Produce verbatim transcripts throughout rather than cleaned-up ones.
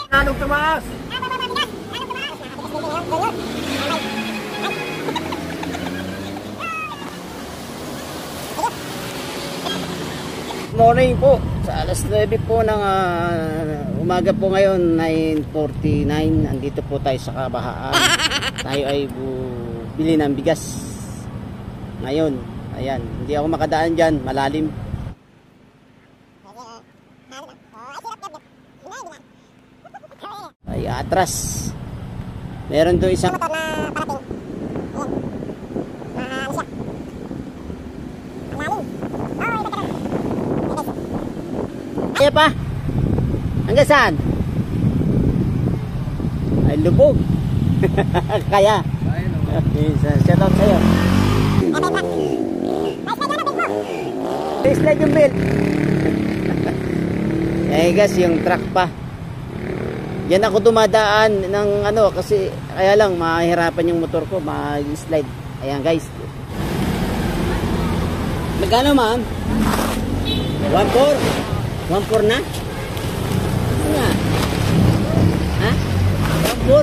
Anong tumaas? Morning po, sa alas nuwebe po ng uh, umaga po ngayon, nine forty-nine. Andito po tayo sa Kabahaan. Tayo ay bili ng bigas ngayon. Ayan, hindi ako makadaan dyan, malalim. Ay atras. Meron doon isang kaya pa? Hanggang saan? Ay lubog. Kaya. Shout out sa'yo. Slide yung belt. Eh guys, yung truck pa. Yan ako dumadaan ng ano kasi kaya lang mahirapan yung motor ko mag-slide. Ayan guys. Magkano ma'am? one four. one four na? Ano nga? Ha? one four.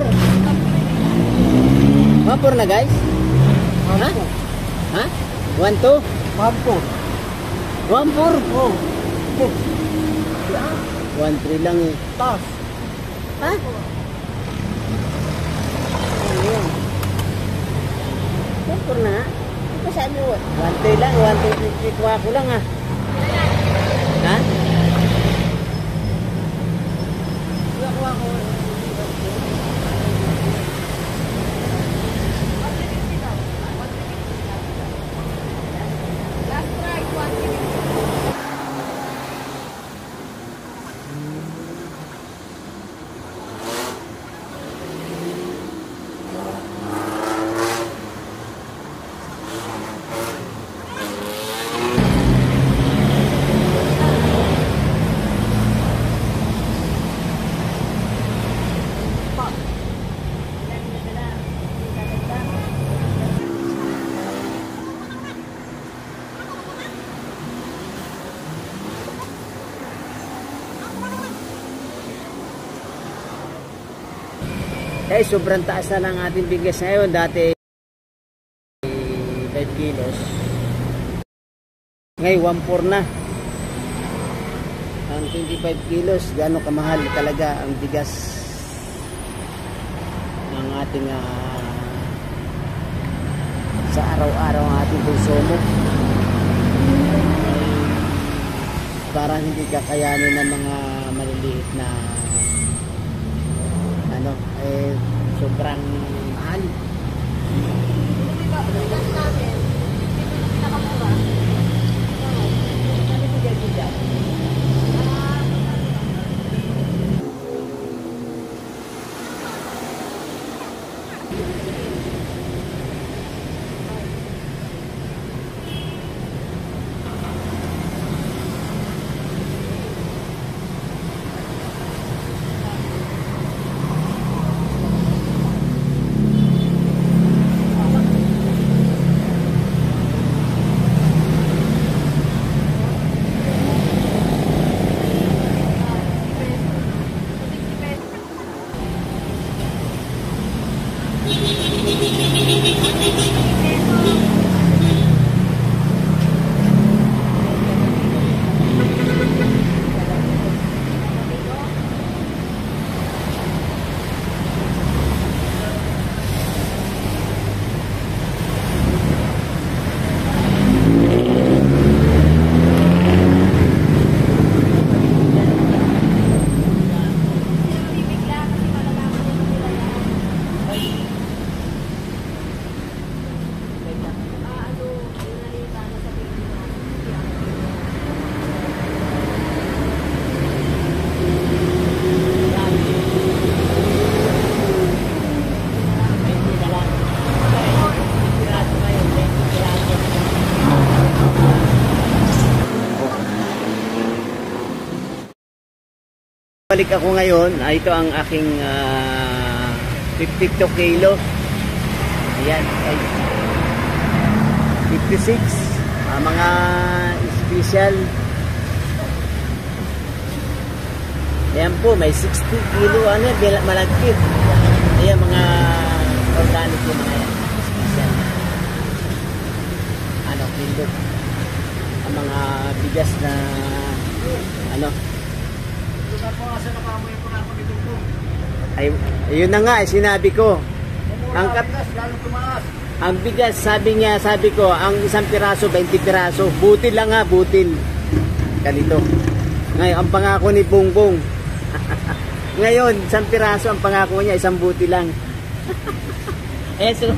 one four na guys? Ha? Ha? one two? one four. one four? Oh. one three lang eh. Tas. Ha? Ano yun? one four na? Ito sabi mo, one three lang, one two three kuha ko lang ah. Ha? Kuha ko. Last try, one minute. Eh, sobrang taas na ng ating bigas ngayon. Dati five kilos. Ngayon one four na. Ang twenty-five kilos. Gano'ng kamahal talaga ang bigas ng ating uh, sa araw-araw ang ating konsumo. Parang hindi kakayanin ng mga maliliit na ano, eh, sobrang mahal. Diba, bigas namin, dito yung pinakamura. Ano yung bigas? Balik ako ngayon. Ah, ito ang aking uh, fifty-two kilo. Ayan, ay fifty-six. Ah, mga special. Ayan po, may sixty kilo, ano yan, bila- malagkit. Ayan, mga organic yung mga yan. Special na, ano, kilo. Ang mga bigas na, ano. Ay, yun na nga, eh, sinabi ko. Ang, kat ang bigas, sabi niya, sabi ko, ang isang piraso, twenty piraso. Butil lang ha, butil. Ganito. Ngayon, ang pangako ni Bongbong. Ngayon, isang piraso, ang pangako niya, isang butil lang. Eh, so,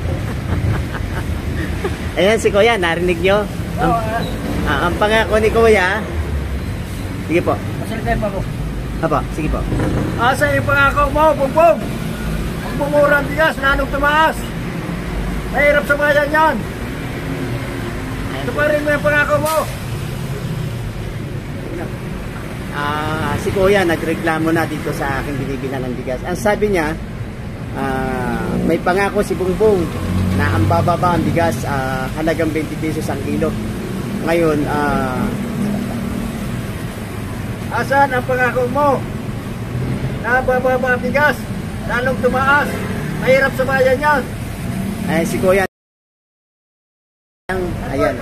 ayan si Kuya, narinig nyo? Ang, ah, ang pangako ni Kuya, sige po. Masalita pa mo. Apo, sige po. Asa yung pangako mo, Bongbong? Ang bumura ang bigas, lalong tumaas. Mahirap sa bayan yan. Ito pa rin mo yung pangako mo. Ah, si Kuya nagreklamo na dito sa aking binibilan ng bigas. Ang sabi niya, ah, may pangako si Bongbong na ang bababa ang bigas, ah, halagang twenty pesos ang kilo. Ngayon, ah, Asan ang pangako mo? Nabababa ang bigas, lalong tumaas. Mahirap sa bayan yan. ay si Kuya ayan.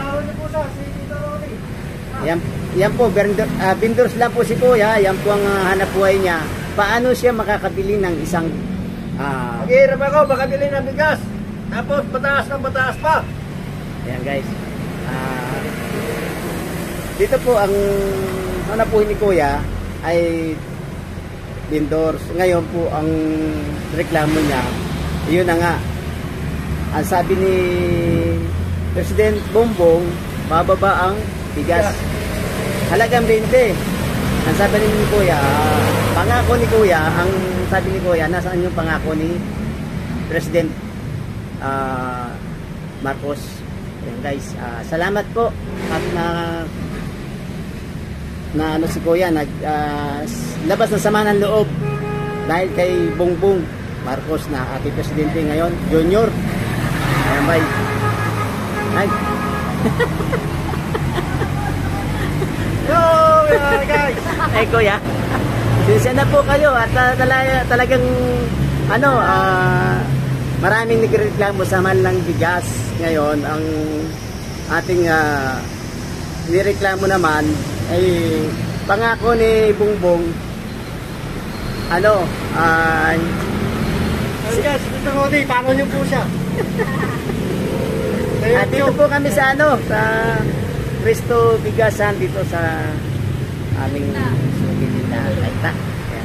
Yan, yan po, vendor, uh, vendors lang po si Kuya, yan po ang uh, hanap buhay niya. Paano siya makakabili ng isang uh, Maghihirap ako, baka bilhin ng bigas. Tapos mataas ng mataas pa. ayan guys. Uh, dito po ang hanap buhay ni Kuya ay vendors. Ngayon po ang reklamo niya, yun na nga. Ang sabi ni President Bongbong, mababa ang bigas. Halagang twenty. Ang sabi ni Kuya, uh, pangako ni Kuya, ang sabi ni Kuya, nasaan yung pangako ni President uh, Marcos. Ayan guys, uh, salamat po at na na ano si Kuya nag uh, labas ng sama ng loob dahil kay Bongbong Marcos na ating presidente ngayon, Junior. Ayan bye. Ay. Yo, yeah, guys. Ay Kuya, sinsya na po kayo at uh, talaga, talagang ano, uh, maraming nagreklamo sa mahal ng bigas ngayon. Ang ating uh, nireklamo naman ay pangako ni Bongbong, ano, ay Hey guys, dito ko di, paano niyo po siya? at dito po kami sa ano, sa Cristo Bigasan dito sa aming sugid na Kaita. Ayan.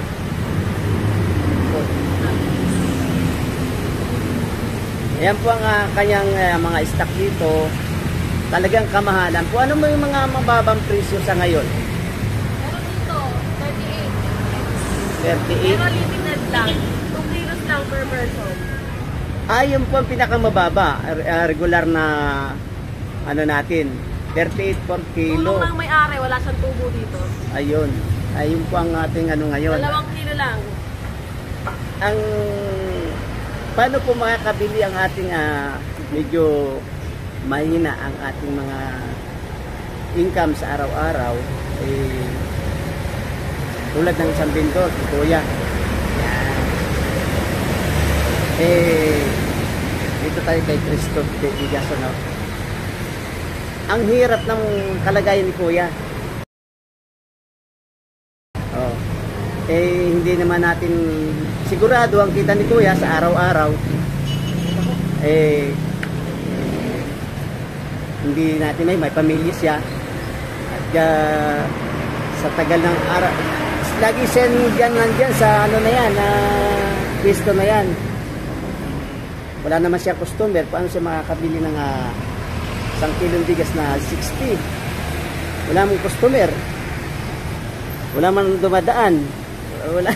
Ayan po ang uh, kanyang uh, mga stock dito. Talagang kamahalan po. Ano mo yung mga mababang presyo sa ngayon? Meron dito, thirty-eight. thirty-eight? Pero limited lang. two kilos lang per person. Ah, yun po ang pinakamababa. Uh, regular na ano natin. thirty-eight per kilo. Tulong lang may-ari, wala siyang tubo dito. Ayun. Ayun po ang ating ano ngayon. Dalawang kilo lang. Ang paano po makakabili ang ating uh, medyo mahina ang ating mga income sa araw-araw, eh, tulad ng isang vendor, si Kuya. Yan. Eh, dito tayo kay Cristo Bigasan, no? Ang hirap ng kalagayan ni Kuya. Oh. Eh, hindi naman natin sigurado ang kita ni Kuya sa araw-araw. Eh, hindi natin may may pamilya siya. At uh, sa tagal ng araw, lagi siya dyan, nandyan sa ano na yan, na uh, pwesto na yan. Wala naman siya customer. Paano siya makakabili ng uh, isang kilong bigas na sixty? Wala mong customer. Wala man dumadaan. Wala.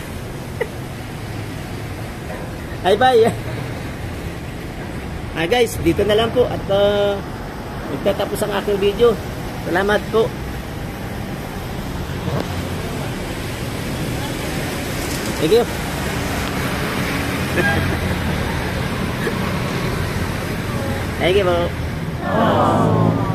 Ay bye. Ah guys, dito na lang po at uh, magtatapos ang aking video. Salamat po. Thank you. Thank you po.